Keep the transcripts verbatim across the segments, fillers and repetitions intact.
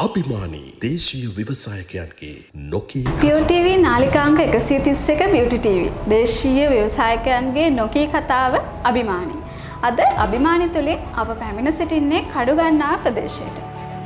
අභිමානී දේශීය ව්‍යවසායකයන්ගේ නොකී පියුල් ටීවී නාලිකාංක එකසිය තිස් එක බියුටි ටීවී දේශීය ව්‍යවසායකයන්ගේ නොකී කතාව අභිමානී. අද අභිමානී තුලින් අප පැමිණ සිටින්නේ කඩුගන්නාව ප්‍රදේශයට.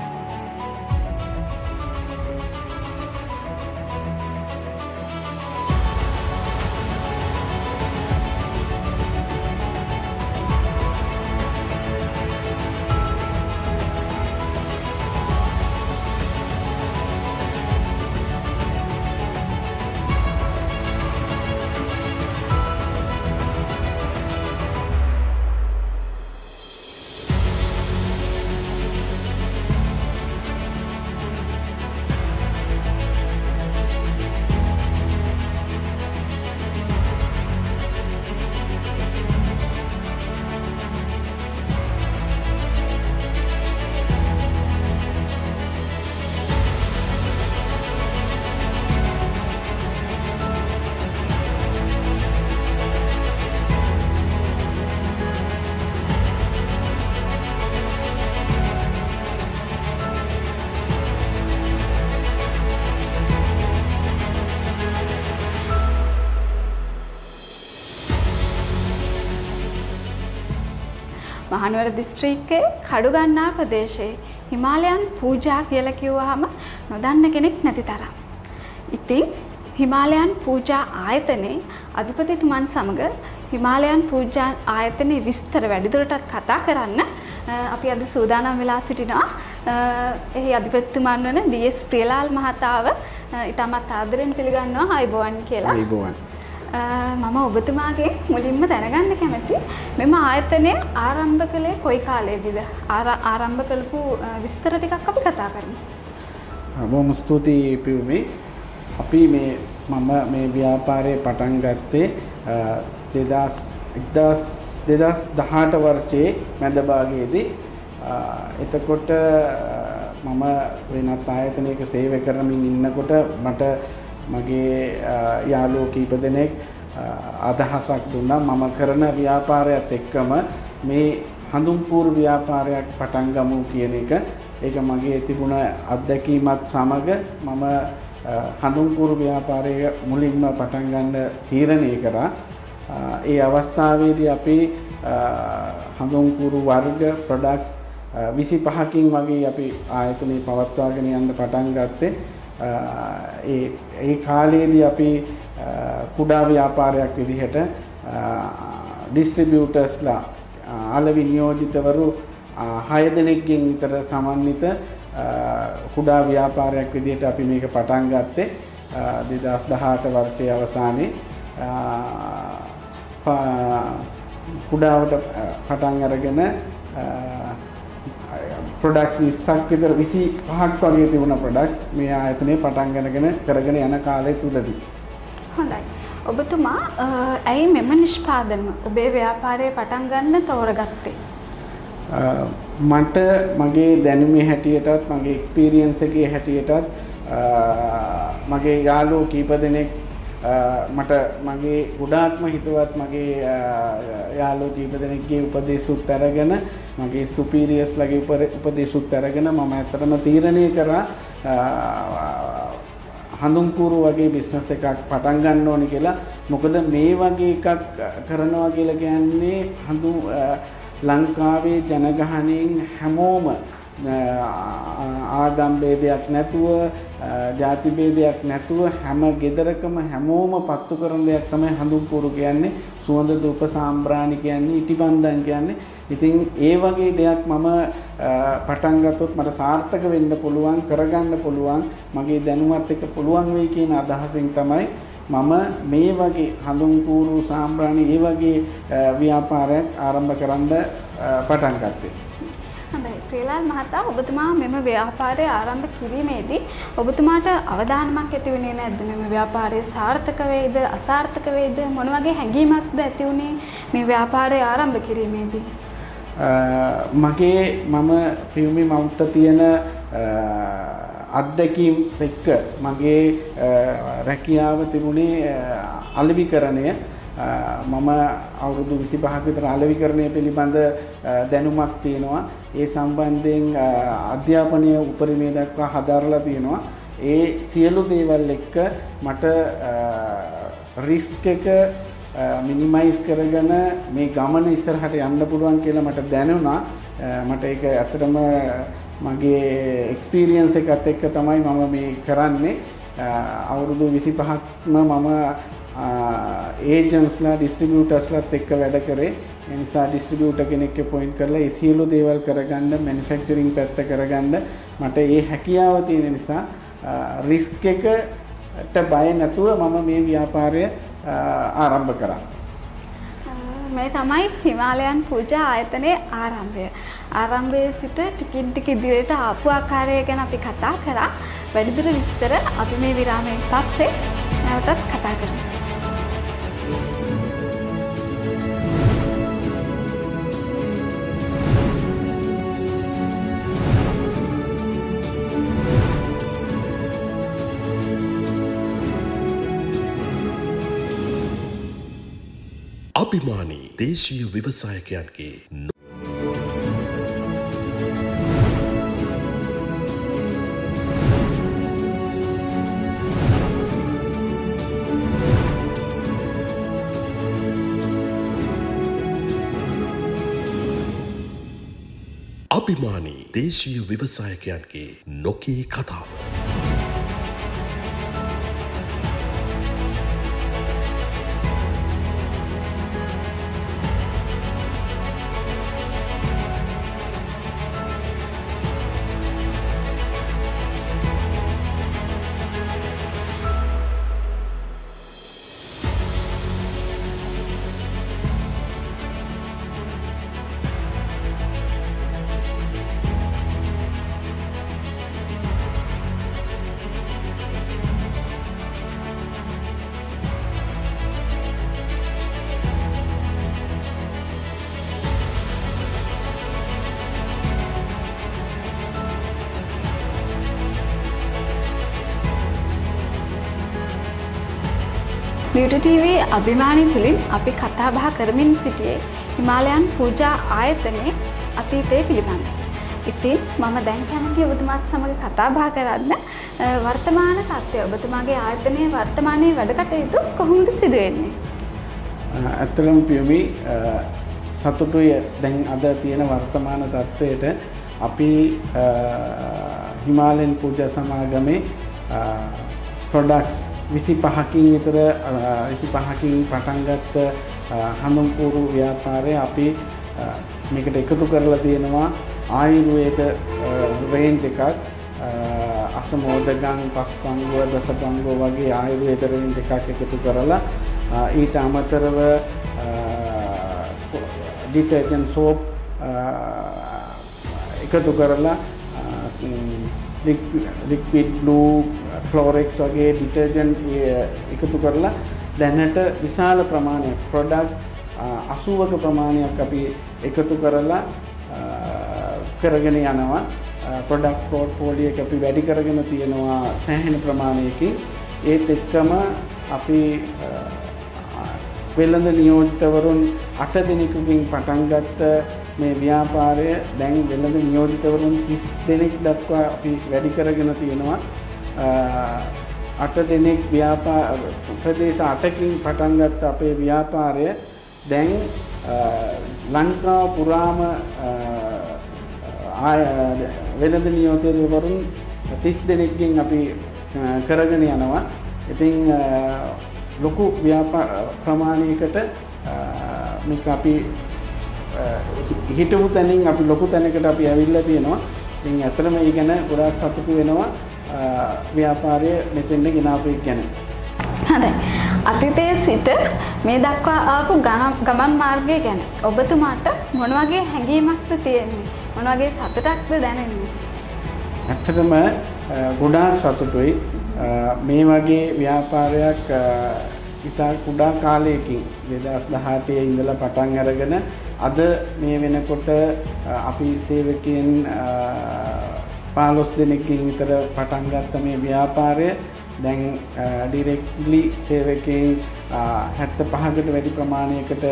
මහනුවර දිස්ත්‍රික්කයේ කඩුගන්නාව ප්‍රදේශයේ හිමාලයන් පූජා කියලා කිව්වහම නොදන්න කෙනෙක් නැති තරම්. ඉතින් හිමාලයන් පූජා ආයතනයේ අධිපතිතුමන් සමග හිමාලයන් පූජා ආයතනයේ විස්තර වැඩිදුරටත් කතා කරන්න අපි අද සූදානම් වෙලා සිටිනවා. එහි අධිපතිතුමන් වන ඩී.එස්. ප්‍රියලාල් මහතාව ඉතාමත් ආදරෙන් පිළිගන්නවා. ආයුබෝවන් කියලා. ආයුබෝවන්. මම ඔබතුමාගේ මුලින්ම දැනගන්න කැමති මෙම ආයතනය ආරම්භ කළේ කොයි කාලයේදීද? ආරම්භ කළපු විස්තර ටිකක් අපි කතා කරමු. බොහොම ස්තුතියි පියුමි. අපි මේ මම මේ ව්‍යාපාරය පටන් ගත්තේ දෙදාස් දහඅට වර්ෂයේ මැද භාගයේදී. එතකොට මම වෙනත් ආයතනයක සේවය කරමින් ඉන්නකොට මට මගේ යාළුවෝ කීප දෙනෙක් අදහසක් දුන්නා මම කරන ව්‍යාපාරයත් එක්කම මේ හඳුන්පූරු ව්‍යාපාරයක් පටන් ගමු කියන එක. ඒක මගේ තිබුණ අත්දැකීමත් සමග මම හඳුන්පූරු ව්‍යාපාරය මුලින්ම පටන් ගන්න තීරණය කරා. ඒ අවස්ථාවේදී අපි හඳුන්පූරු වර්ග ප්‍රොඩක්ට්ස් විසිපහකින් වගේ අපි ආයතනයේ පවත්වාගෙන යන්න පටන් ගත්තේ. ඒ ඒ කාලයේදී අපි කුඩා ව්‍යාපාරයක් විදිහට ඩිස්ට්‍රිබියුටර්ස්ලා අලෙවි නියෝජිතවරු හය දෙනෙක්ගෙන් විතර සමන්විත කුඩා ව්‍යාපාරයක් විදිහට අපි මේක පටන් ගත්තේ දෙදාස් දහඅට වර්ෂයේ අවසානයේ. කුඩාවට පටන් අරගෙන ප්‍රොඩක්ට්ස් විස්සක් විතර විසිපහක් වගේ තිබුණ ප්‍රොඩක්ට්ස් මේ ආයතනයේ පටන් ගන්නගෙන කරගෙන යන කාලය තුලදී. හොඳයි. ඔබතුමා ඇයි මෙම නිෂ්පාදන ඔබේ ව්‍යාපාරය පටන් ගන්න තෝරගත්තේ? මට මගේ දැනුමේ හැටියටත් මගේ එක්ස්පීරියන්ස් එකේ හැටියටත් මගේ යාළුවෝ කීප දෙනෙක් මට මගේ ගොඩාක්ම හිතවත් මගේ යාළුවෝ කීප දෙනෙක්ගේ උපදේශුත් අරගෙන මගේ සුපීරියර්ස් ලගේ උපදේශුත් අරගෙන මම ඇත්තටම තීරණය කරා හඳුන්පූරු වගේ බිස්නස් එකක් පටන් ගන්න ඕනේ කියලා. මොකද මේ වගේ එකක් කරනවා කියලා කියන්නේ හඳු ලංකාවේ ජනගහණයෙන් හැමෝම ආගම් ભેදයක් නැතුව ජාති ભેදයක් නැතුව හැම ගෙදරකම හැමෝම පත්තු කරන දෙයක් තමයි හඳුන්පූරු කියන්නේ. සුවඳ ධූප සාම්බ්‍රාණි කියන්නේ ඉටිබන්ධන් කියන්නේ. ඉතින් ඒ වගේ දෙයක් මම පටන් ගත්තොත් මට සාර්ථක වෙන්න පුළුවන් කරගන්න පුළුවන් මගේ දැනුමත් එක්ක පුළුවන් වෙයි කියන අදහසින් තමයි මම මේ වගේ හඳුන්පූරු සාම්බ්‍රාණි ඒ වගේ ව්‍යාපාරයක් ආරම්භ කරන්න පටන් ගත්තේ. හොඳයි. ප්‍රියලාල් මහතා ඔබතුමා මෙම ව්‍යාපාරය ආරම්භ කිරීමේදී ඔබතුමාට අවධානමක් ඇති වුණේ නැද්ද? මෙම ව්‍යාපාරය සාර්ථක වේද අසාර්ථක වේද මොන වගේ හැඟීමක්ද ඇති වුණේ මේ ව්‍යාපාරය ආරම්භ කිරීමේදී? මගේ මම පියුමි මවුන්ට තියෙන අත්දැකීම් එක්ක මගේ රැකියාව තිබුණේ අලෙවිකරණය. මම අවුරුදු විසිපහක විතර අලෙවිකරණය පිළිබඳ දැනුමක් තියෙනවා. ඒ සම්බන්ධයෙන් අධ්‍යාපනය උපරිමයේ දක්වා හදාරලා තියෙනවා. ඒ සියලු දේවල් එක්ක මට රිස්ක් එක මිනිමයිස් කරගෙන මේ ගමන ඉස්සරහට යන්න පුළුවන් කියලා මට දැනුණා. මට ඒක ඇත්තටම මගේ එක්ස්පීරියන්ස් එකත් එක්ක තමයි මම මේ කරන්නේ. අවුරුදු විසිපහක්ම මම ඒජන්ට්ස්ලා ඩිස්ට්‍රිබියුටර්ස්ලාත් එක්ක වැඩ කරේ. ඒ නිසා ඩිස්ට්‍රිබියුටර් කෙනෙක්ව පොයින්ට් කරලා ඒ සියලු දේවල් කරගන්න, මැනුෆැක්චරින් පැත්ත කරගන්න මට ඒ හැකියාව තියෙන නිසා රිස්ක් එකට බය නැතුව මම මේ ව්‍යාපාරය ආරම්භ කරා. මේ තමයි හිමාලයන් පූජා ආයතනයේ ආරම්භය. ආරම්භයේ සිට ටිකින් ටික ඉදිරියට ආපු ආකාරය ගැන අපි කතා කරා. වැඩිදුර විස්තර අපි මේ විරාමයෙන් පස්සේ නැවතත් කතා කරමු. අභිමානී දේශීය ව්‍යවසායකයන්ගේ අභිමානී දේශීය ව්‍යවසායකයන්ගේ නොකී කතාව. නිව්ටන් ටීවී අභිමානී තුලින් අපි කතා බහ කරමින් සිටියේ හිමාලයන් පූජා ආයතනයේ අතීතය පිළිබඳව. ඉතින් මම දැන් කැමති ඔබතුමාත් සමග කතා බහ කරන්න වර්තමාන තත්ත්වය ඔබතුමාගේ ආයතනයේ වර්තමානයේ වැඩ කටයුතු කොහොමද සිදු වෙන්නේ? අත්‍තරම් පියුමි සතුටුයි දැන් අද තියෙන වර්තමාන තත්ත්වයට අපි හිමාලයන් පූජා සමාගමේ ප්‍රොඩක්ට්ස් විසිපහකින් විතර විසිපහකින් පටන් ගත්ත හඳුන්පුරු ව්‍යාපාරය අපි මේකට එකතු කරලා තියෙනවා ආයුර්වේද රේන්ජ් එකක්. අසමෝදගම්, පස්පංගුව, දසපංගුව වගේ ආයුර්වේද රේන්ජ් එකක් එකතු කරලා ඊට අමතරව ඩිටර්ජන්ට් සෝප් එකතු කරලා ලික්විඩ් බ්ලූ, ක්ලෝරෙක්ස් වගේ ඩිටර්ජන්ට් එකතු කරලා දැනට විශාල ප්‍රමාණයක් ප්‍රොඩක්ට්ස් අසූවක ප්‍රමාණයක් අපි එකතු කරලා කරගෙන යනවා. ප්‍රොඩක්ට් පෝර්ට්ෆෝලියෝ එක අපි වැඩි කරගෙන තියෙනවා සෑහෙන ප්‍රමාණයකින්. ඒත් එක්කම අපි වෙළඳ නියෝජිතවරුන් අට දෙනෙකුකින් පටන් ගත්ත මේ ව්‍යාපාරය දැන් වෙළඳ නියෝජිතවරුන් තිස් දෙනෙක් දක්වා අපි වැඩි කරගෙන තියෙනවා. අට දෙනෙක් ව්‍යාපාර ප්‍රදේශ අටකින් පටන් ගත්ත අපේ ව්‍යාපාරය දැන් ලංකාව පුරාම වෙළඳ නියෝජිතවරුන් තිස් දෙනෙක්ගෙන් අපි කරගෙන යනවා. ඉතින් ලොකු ව්‍යාපාර ප්‍රමාණයකට මේක අපි හිතපු තැනින් අපි ලොකු තැනකට අපි ඇවිල්ලා තියෙනවා. ඉතින් ඇත්තටම ඒ ගැන ගොඩාක් සතුටු වෙනවා ව්‍යාපාරය මෙතෙන්ද ගෙනාපු එක ගැන. හරි. අතීතයේ සිට මේ දක්වා ආපු ගමන් මාර්ගය ගැන ඔබතුමාට මොන වගේ හැඟීමක්ද තියෙන්නේ? මොන වගේ සතුටක්ද දැනෙන්නේ? ඇත්තටම ගොඩාක් සතුටුයි. මේ වගේ ව්‍යාපාරයක් ඉතා කුඩා කාලයකින් දෙදහස් දහඅටේ ඉඳලා පටන් අරගෙන අද මේ වෙනකොට අපි සේවකයන් පහළොස් දෙනෙක්ගෙන් විතර පටන් ගත්ත මේ ව්‍යාපාරය දැන් ඩිරෙක්ට්ලි සේවකයන් හැත්තෑ පහකට වැඩි ප්‍රමාණයකට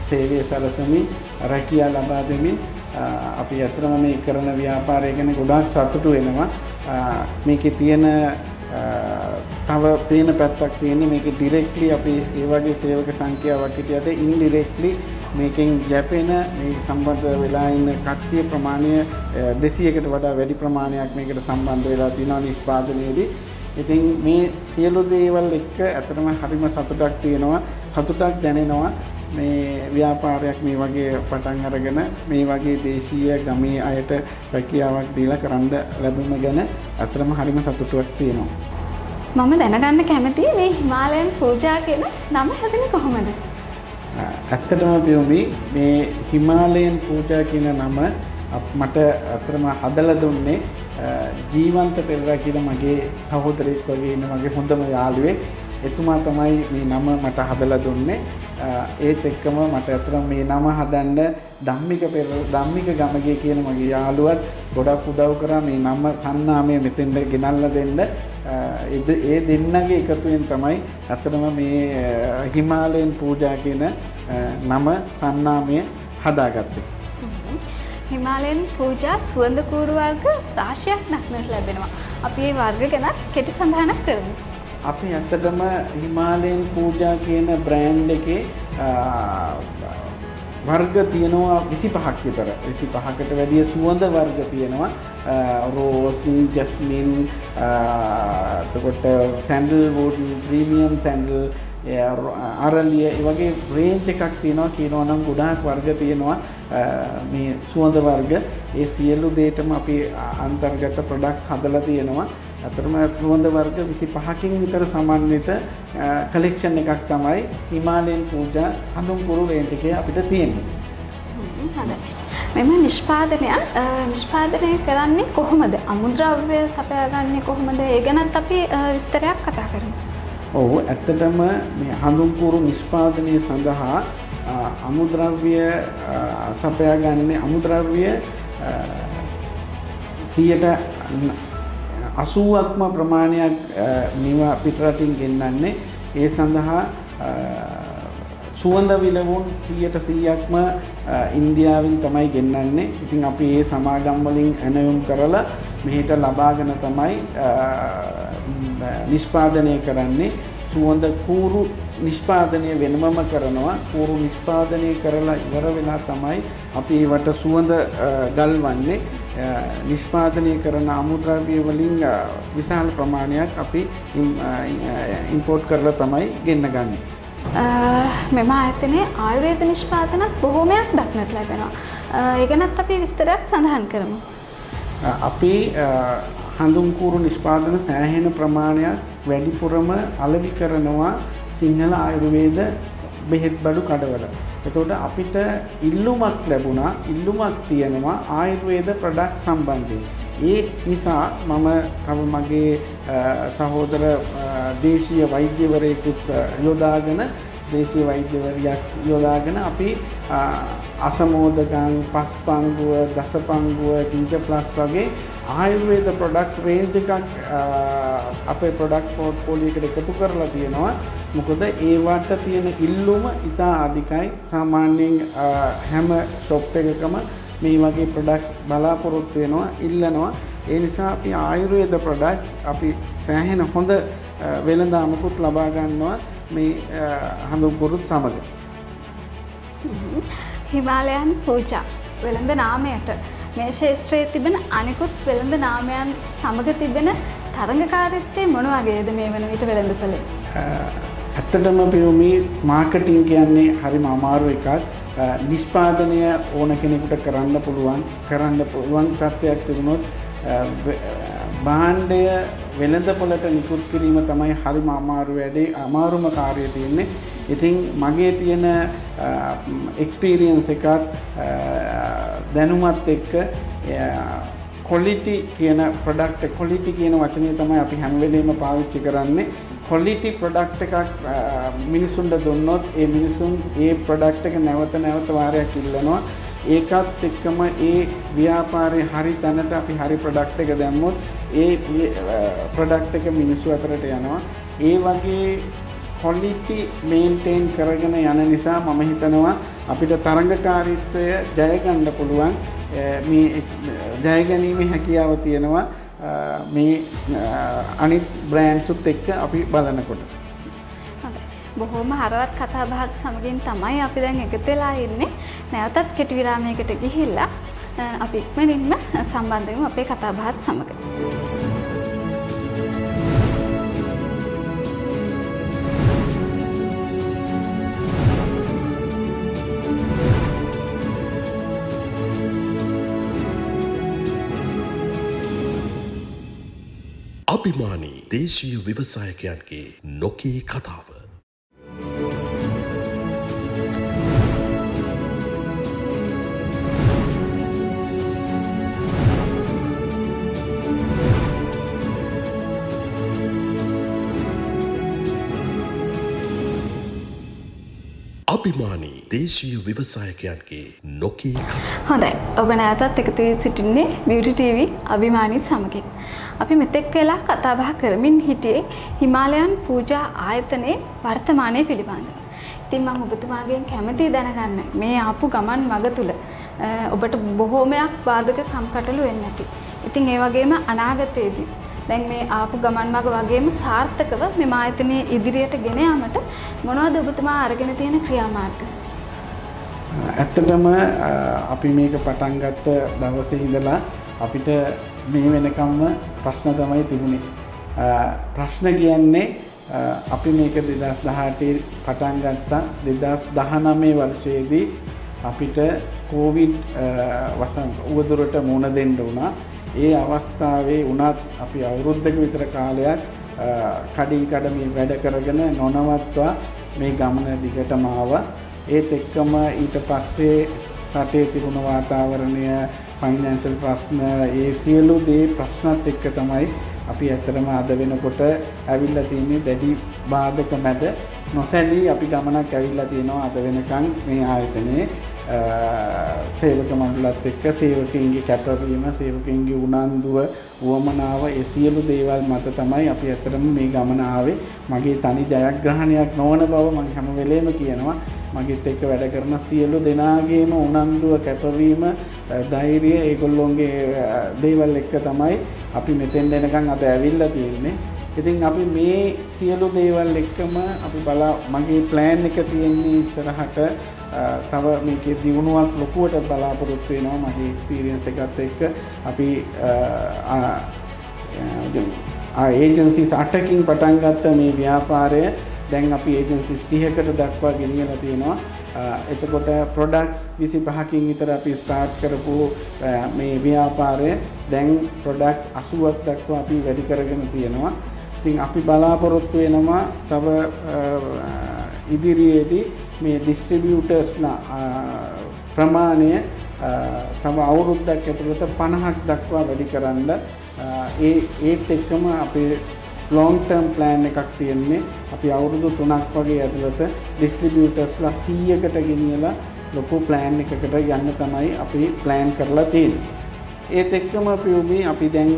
සේවය සලසමින් රැකියාව ලබා දෙමින් අපි අතරම මේ කරන ව්‍යාපාරය ගැන ගොඩාක් සතුටු වෙනවා. මේකේ තියෙන තව තේන පැත්තක් තියෙන්නේ මේක ඩිරෙක්ට්ලි අපි ඒ වගේ සේවක සංඛ්‍යාවක් හිටියට ඉන්ඩිරෙක්ට්ලි මේකෙන් ගැපෙන මේ සම්බන්ධ වෙලා ඉන්න කට්ටිය ප්‍රමාණය දෙසීයකට වඩා වැඩි ප්‍රමාණයක් මේකට සම්බන්ධ වෙලා තියෙනවා නිෂ්පාදනයේදී. ඉතින් මේ සියලු දේවල් එක්ක ඇත්තටම හරිම සතුටක් තියෙනවා. සතුටක් දැනෙනවා මේ ව්‍යාපාරයක් මේ වගේ පටන් අරගෙන මේ වගේ දේශීය ගමේ අයට රැකියාවක් දීලා කරන්න ලැබුම ගැන ඇත්තටම හරිම සතුටුවක් තියෙනවා. මම දැනගන්න කැමතියි මේ හිමාලයන් පූජා කියන නම හැදෙන්නේ කොහොමද? ඇත්තටම පියුමි මේ හිමාලයන් පූජා කියන නම මට අතරම හදලා දුන්නේ ජීවන්ත පෙරේරා කියන මගේ සහෝදරයෙක් වගේ ඉන්න මගේ හොඳම යාළුවෙක්. එතුමා තමයි මේ නම මට හදලා දුන්නේ. ඒත් එක්කම මට අතරම මේ නම හදන්න ධම්මික පෙරේරා ධම්මික ගමගේ කියන මගේ යාළුවත් ගොඩක් උදව් කරා මේ නම සන්නාමය මෙතෙන්ද ගෙනල්ලා දෙන්න. ඒ දෙන්නගේ එකතුවෙන් තමයි අතරම මේ හිමාලයන් පූජා කියන නම සන්නාමය හදාගත්තේ. හිමාලයන් පූජා සුවඳ කූරු වර්ග රාශියක් දක්නට ලැබෙනවා. අපි මේ වර්ග ගැන කෙටි සඳහනක් කරමු. අපි ඇත්තටම හිමාලයන් පූජා කියන බ්‍රෑන්ඩ් එකේ වර්ග තියෙනවා විසිපහක් විතර. විසිපහකට වැඩිය සුවඳ වර්ග තියෙනවා. රෝස්, ජස්මින්, එතකොට සැන්ඩල්වුඩ්, ප්‍රීමියම් සැන්ඩල්, අරලිය ඒ වගේ රේන්ජ් එකක් තියෙනවා. කියනවා නම් ගොඩාක් වර්ග තියෙනවා. මේ සුවඳ වර්ග ඒ සියලු දේටම අපි අන්තර්ගත ප්‍රොඩක්ට්ස් හදලා තියෙනවා. අතරම සුවඳ වර්ග විසිපහකින් විතර සමන්විත කලෙක්ෂන් එකක් තමයි හිමාලයන් පූජා හඳුන්කුරු රේන්ජ් එකේ අපිට තියෙන්නේ. හොඳයි. මෙම නිෂ්පාදනය නිෂ්පාදනය කරන්නේ කොහොමද? අමුද්‍රව්‍ය සපයාගන්නේ කොහොමද? ඒ ගැනත් අපි විස්තරයක් කතා කරමු. ඔව් ඇත්තටම මේ හඳුන්කුරු නිෂ්පාදනය සඳහා අමුද්‍රව්‍ය සපයාගන්නේ අමුද්‍රව්‍ය සියයට අසූවක්ම ප්‍රමාණයක් නිවා පිටරටින් ගෙන්නන්නේ. ඒ සඳහා සුවඳ විලවුන් සියයට සීයක්ම ඉන්දියාවෙන් තමයි ගෙන්නන්නේ. ඉතින් අපි මේ සමාගම් වලින් ඇණයුම් කරලා මෙහෙට ලබාගෙන තමයි නිෂ්පාදනය කරන්නේ. සුවඳ කූරු නිෂ්පාදනය වෙනමම කරනවා. කූරු නිෂ්පාදනය කරලා ඉවර වෙලා තමයි අපි ඒවට සුවඳ ගල්වන්නේ. නිෂ්පාදනය කරන අමුද්‍රව්‍ය වලින් විශාල ප්‍රමාණයක් අපි ඉම්පෝට් කරලා තමයි ගෙන්න ගන්නේ. මෙම ආයතනයේ ආයුර්වේද නිෂ්පාදනත් බොහෝමයක් දක්නට ලැබෙනවා. ඒ ගැනත් අපි විස්තරයක් සඳහන් කරමු. අපි හඳුන්කුරු නිෂ්පාදන සෑහෙන ප්‍රමාණයක් වැඩිපුරම අලෙවි කරනවා සිංහල ආයුර්වේද බෙහෙත් බඩු කඩවල. එතකොට අපිට ඉල්ලුමක් ලැබුණා, ඉල්ලුමක් තියෙනවා ආයුර්වේද ප්‍රොඩක්ට් සම්බන්ධයෙන්. ඒ නිසා මම තව මගේ සහෝදර දේශීය වෛද්‍යවරයෙකුත් යොදාගෙන දේශීය වෛද්‍යවරියක් යොදාගෙන අපි අසමෝදකම්, පස්පංගුව, දසපංගුව, ජින්ජර් ප්ලස් වගේ ආයුර්වේද ප්‍රොඩක්ට් රේන්ජ් එකක් අපේ ප්‍රොඩක්ට් පෝට්ෆෝලියෝ එකට එකතු කරලා තියෙනවා. මොකද ඒවට තියෙන ඉල්ලුම ඉතා අධිකයි. සාමාන්‍යයෙන් හැම ෂොප් එකකම මේ වගේ ප්‍රොඩක්ට්ස් බලාපොරොත්තු වෙනවා, ඉල්ලනවා. ඒ නිසා අපි ආයුර්වේද ප්‍රොඩක්ට්ස් අපි සෑහෙන හොඳ වෙළඳාමකුත් ලබා ගන්නවා මේ හඳුන්කුරුත් සමග. හිමාලයන් පූජා වෙළඳ නාමයට මේ ශාස්ත්‍රයේ තිබෙන අනිකුත් වෙළඳ නාමයන් සමග තිබෙන තරඟකාරීත්වය මොන වගේද මේ වන විට වෙළඳපොලේ? ඇත්තටම පියුමි මාකටිං කියන්නේ හරිම අමාරු එකක්. නිෂ්පාදනය ඕන කෙනෙකුට කරන්න පුළුවන් කරන්න පුළුවන් තත්ත්වයක් තිබුණොත් භාණ්ඩය වෙළඳපොළට නිකුත් කිරීම තමයි හරිම අමාරු වැඩේ, අමාරුම කාර්යය තියෙන්නේ. ඉතින් මගේ තියෙන එක්ස්පීරියන්ස් එකත් දැනුමත් එක්ක quality කියන product quality කියන වචනේ තමයි අපි හැම වෙලේම පාවිච්චි කරන්නේ. quality product එකක් මිනිසුන්ට දුන්නොත් ඒ මිනිසුන් ඒ product එක නැවත නැවත වාරයක් ඉල්ලනවා. ඒකත් එක්කම ඒ ව්‍යාපාරයේ හරි තැනට අපි හරි product එක දැම්මොත් ඒ product එක මිනිස්සු අතරට යනවා. ඒ වගේ quality maintain කරගෙන යන නිසා මම හිතනවා අපිට තරඟකාරීත්වය ජය ගන්න පුළුවන් මේ ජය ගැනීමේ හැකියාව තියෙනවා මේ අනිත් බ්‍රෑන්ඩ්ස් උත් එක්ක අපි බලනකොට. හොඳයි. බොහොම හරවත් කතා බහක් සමගින් තමයි අපි දැන් එකතු වෙලා ඉන්නේ. නැවතත් කෙටි විරාමයකට ගිහිල්ලා අපි ඉක්මනින්ම සම්බන්ධ වෙමු අපේ කතා බහත් සමග. අභිමානී දේශීය ව්‍යවසායකයන්ගේ නොකී කතාව. අභිමානී දේශීය ව්‍යවසායකයන්ගේ නොකී කතාව. හොඳයි. ඔබ නැවතත් එකතු වී සිටින්නේ බියුටි ටීවී අභිමානී සමගින්. අපි මෙතෙක් වෙලා කතා බහ කරමින් හිටියේ හිමාලයන් පූජා ආයතනයේ වර්තමානයේ පිළිබඳව. ඉතින් මම ඔබතුමාගෙන් කැමතියි දැනගන්න මේ ආපු ගමන් මඟ තුල ඔබට බොහෝමයක් බාධක කම්කටොළු වෙන්නේ නැති. ඉතින් ඒ වගේම අනාගතයේදී දැන් මේ ආපු ගමන් මඟ වගේම සාර්ථකව මේ ආයතනයේ ඉදිරියට ගෙන යාමට මොනවද ඔබතුමා අරගෙන තියෙන ක්‍රියාමාර්ග? ඇත්තටම අපි මේක පටන් ගත්ත දවසේ ඉඳලා අපිට මේ වෙනකම්ම ප්‍රශ්න තමයි තිබුණේ. ප්‍රශ්න කියන්නේ අපි මේක දෙදාස් දහඅටේ පටන් ගත්තා. දෙදාස් දහනවය වර්ෂයේදී අපිට කොවිඩ් වසං උවදුරට මුහුණ දෙන්න වුණා. ඒ අවස්ථාවේ උනත් අපි අවුරුද්දක විතර කාලයක් කඩින් කඩ මේ වැඩ කරගෙන නොනවත්වා මේ ගමන දිගටම ආවා. ඒත් එක්කම ඊට පස්සේ රටේ තිබුණ වාතාවරණය ෆයිනෑන්ෂල් ප්‍රශ්න ඒ සියලු දේ ප්‍රශ්නත් එක්ක තමයි අපි ඇත්තටම අද වෙනකොට ඇවිල්ලා තියෙන්නේ දැඩි බාධක මැද නොසැලී අපි ගමනක් ඇවිල්ලා තියෙනවා අද වෙනකන් මේ ආයතනයේ සේවක මණ්ඩලත් එක්ක සේවකයන්ගේ කැපවීම සේවකයන්ගේ උනන්දුව වමනාව ඒ සියලු දේවල් මත තමයි අපි ඇත්තටම මේ ගමන ආවේ. මගේ තනි ජයග්‍රහණයක් නොවන බව මම හැම වෙලේම කියනවා. මගෙත් එක්ක වැඩ කරන සියලු දෙනාගේම උනන්දුව කැපවීම ධෛර්යය ඒගොල්ලෝගේ දේවල් එක්ක තමයි අපි මෙතෙන් දෙනකන් අද ඇවිල්ලා තියෙන්නේ. ඉතින් අපි මේ සියලු දේවල් එක්කම අපි බලා මගේ ප්ලෑන් එක තියෙන්නේ ඉස්සරහට තව මේකේ දියුණුවක් ලොකුවට බලාපොරොත්තු වෙනවා. මගේ එක්ස්පීරියන්ස් එකත් එක්ක අපි ආ ඒජන්සිස් අටකින් පටන් ගත්ත මේ ව්‍යාපාරය දැන් අපි ඒජන්සිස් තිහකට දක්වා ගෙනියලා තියෙනවා. එතකොට ප්‍රොඩක්ට්ස් විසිපහකින් විතර අපි ස්ටාර්ට් කරපු මේ ව්‍යාපාරය දැන් ප්‍රොඩක්ට්ස් අසූවක් දක්වා අපි වැඩි කරගෙන තියෙනවා. ඉතින් අපි බලාපොරොත්තු වෙනවා තව ඉදිරියේදී මේ ඩිස්ට්‍රිබියුටර්ස්ලා ප්‍රමාණය තව අවුරුද්දක් ඇතුළත පනහක් දක්වා වැඩි කරන්න ඒ ඒත් එක්කම අපේ long term plan එකක් තියෙන්නේ. අපි අවුරුදු තුනක් වගේ ඇතුළත ඩිස්ට්‍රිබියුටර්ස්ලා සීයකට ගෙනියලා ලොකු plan එකකට යන්න තමයි අපි plan කරලා තියෙන්නේ. ඒත් එක්කම අපි උමි අපි දැන්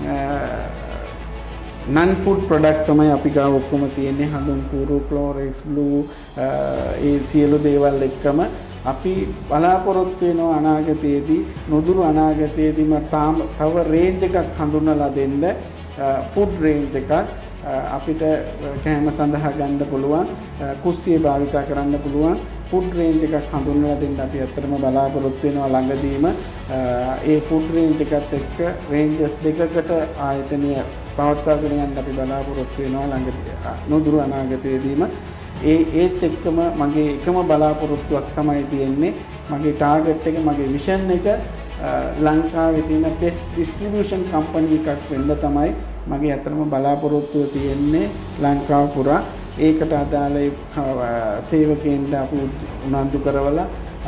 non food products තමයි අපි ගාව ඔක්කොම තියෙන්නේ. හඳුන් කූරු ක්ලෝරෙක්ස් බ්ලූ ඒ සියලු දේවල් එක්කම අපි බලාපොරොත්තු වෙනවා අනාගතයේදී නුදුරු අනාගතයේදීම තාම තව රේන්ජ් එකක් හඳුන්වලා දෙන්න ෆුඩ් රේන්ජ් එකක් අපිට කෑම සඳහා ගන්න පුළුවන් කුස්සිය භාවිත කරන්න පුළුවන් ෆුඩ් රේන්ජ් එකක් හඳුන්වලා දෙන්න අපි අත්‍තරම බලාපොරොත්තු වෙනවා ළඟදීම. ඒ ෆුඩ් රේන්ජ් එකත් එක්ක රේන්ජස් දෙකකට ආයතනය පවත්වාගෙන යන්න අපි බලාපොරොත්තු වෙනවා ළඟදී නුදුරු අනාගතයේදීම. ඒ ඒත් එක්කම මගේ එකම බලාපොරොත්තුවක් තමයි තියෙන්නේ මගේ ටාගට් එක මගේ විෂන් එක ලංකාවේ තියෙන බෙස්ට් ඩිස්ට්‍රිබියුෂන් කම්පැනි එකක් වෙන්න තමයි මගේ අතරම බලාපොරොත්තුව තියෙන්නේ ලංකාව පුරා. ඒකට අදාළ සේවකයන්ට අපි උනන්දු කරවලා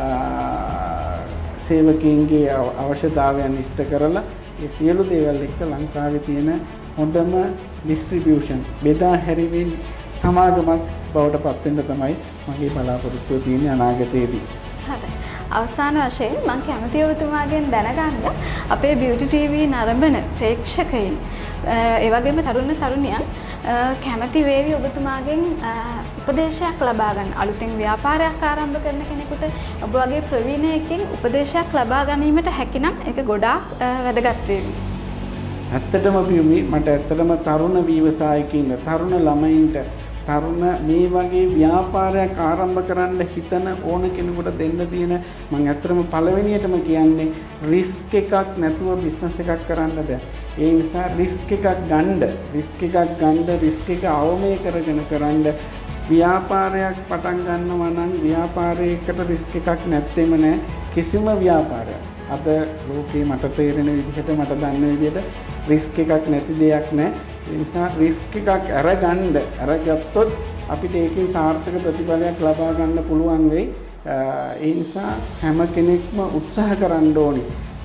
සේවකයන්ගේ අවශ්‍යතාවයන් ඉෂ්ට කරලා ඒ සියලු දේවල් එක්ක ලංකාවේ තියෙන හොඳම ඩිස්ට්‍රිබියුෂන් බෙදා හැරීමේ සමාගමක් බවට පත් වෙන්න තමයි මගේ බලාපොරොත්තුව තියෙන්නේ අනාගතයේදී. හරි. අවසාන වශයෙන් මම කැමතියි ඔබතුමාගෙන් දැනගන්න අපේ බියුටි ටීවී නරඹන ප්‍රේක්ෂකයන් ඒ වගේම තරුණ තරුණියන් කැමති වේවි ඔබතුමාගෙන් උපදේශයක් ලබා ගන්න. අලුතෙන් ව්‍යාපාරයක් ආරම්භ කරන කෙනෙකුට ඔබ වගේ ප්‍රවීණයෙක්ගෙන් උපදේශයක් ලබා ගැනීමට හැකිනම් ඒක ගොඩාක් වැදගත් වේවි. ඇත්තටම පියුමි මට ඇත්තටම තරුණ ව්‍යවසායකින් තරුණ ළමයින්ට තරුණ මේ වගේ ව්‍යාපාරයක් ආරම්භ කරන්න හිතන ඕන කෙනෙකුට දෙන්න තියෙන මම ඇත්තටම පළවෙනියටම කියන්නේ රිස්ක් එකක් නැතුව බිස්නස් එකක් කරන්න බෑ. ඒ නිසා රිස්ක් එකක් ගන්න, රිස්ක් එකක් ගන්න, රිස්ක් එක අවමය කරගෙන කරන්න ව්‍යාපාරයක් පටන් ගන්නවා නම් ව්‍යාපාරයකට රිස්ක් එකක් නැත්තේම නෑ කිසිම ව්‍යාපාරයක්. අද ලෝකේ මට තේරෙන විදිහට මට දන්න විදිහට රිස්ක් එකක් නැති දෙයක් නෑ. ඒ නිසා රිස්ක් එකක් අරගන්න අරගත්තොත් අපිට ඒකෙන් සාර්ථක ප්‍රතිඵලයක් ලබා ගන්න පුළුවන් වෙයි. ඒ නිසා හැම කෙනෙක්ම උත්සාහ කරන්න ඕනේ.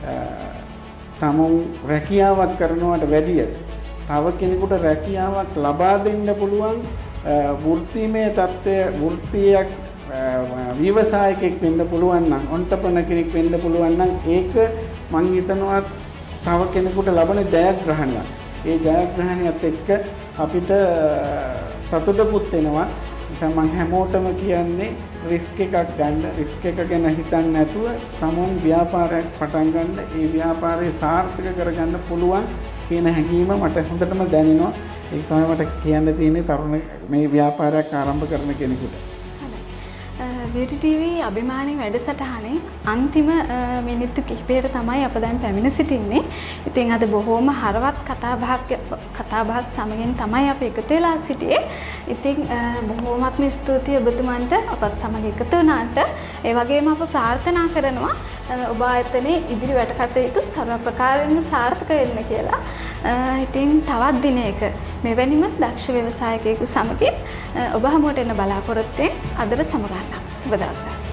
තමුන් රැකියාවක් කරනවට වැඩිය තව කෙනෙකුට රැකියාවක් ලබා දෙන්න පුළුවන් වෘත්තීමය තත්ත්වය වෘත්තියක් ව්‍යවසායකෙක් වෙන්න පුළුවන් නම් ඔන්ටර්ප්‍රනර් කෙනෙක් වෙන්න පුළුවන් නම් ඒක මං හිතනවා තව කෙනෙකුට ලබන ජයග්‍රහණයක්. ඒ ජයග්‍රහණයත් එක්ක අපිට සතුටකුත් වෙනවා. නිසා මම හැමෝටම කියන්නේ රිස්ක් එකක් ගන්න, රිස්ක් එක ගැන හිතන්නේ නැතුව සමුන් ව්‍යාපාරයක් පටන් ගන්න, ඒ ව්‍යාපාරය සාර්ථක කරගන්න පුළුවන් කියන හැඟීම මට හොඳටම දැනෙනවා. ඒක තමයි මට කියන්න තියෙන්නේ තරුණ මේ ව්‍යාපාරයක් ආරම්භ කරන කෙනෙකුට. බියුටි ටීවී අභිමානී වැඩසටහනේ අන්තිම මිනිත්තු කිහිපයට තමයි අප දැන් පැමිණ සිටින්නේ. ඉතින් අද බොහෝම හරවත් කතාබහක් කතාබහක් සමගින් තමයි අපි එකතු වෙලා සිටියේ. ඉතින් බොහෝමත්ම ස්තුතියි ඔබතුමන්ට අපත් සමග එකතු වුණාට. ඒ වගේම අප ප්‍රාර්ථනා කරනවා ඔබ ආයතනයේ ඉදිරි වැඩ කටයුතු සර්ව ප්‍රකාරයෙන්ම සාර්ථක වෙන්න කියලා. ඉතින් තවත් දිනයක මෙවැනිම දක්ෂ ව්‍යවසායකයෙකු සමගින් ඔබ හමුවට එන්න බලාපොරොත්තු වෙන අදට සමගන්නවා. සුබ දවසක්.